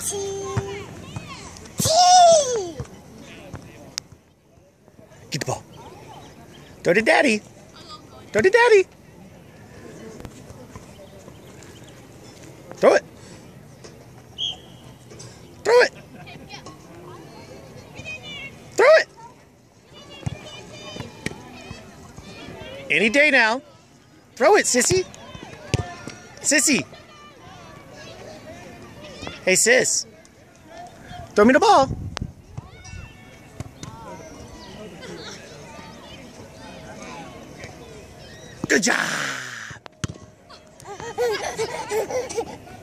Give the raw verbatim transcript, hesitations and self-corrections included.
Get the ball. Throw to Daddy. Throw to Daddy. Throw it. Throw it. Throw it. Any day now. Throw it, sissy. Sissy. Hey, sis. Throw me the ball. Good job.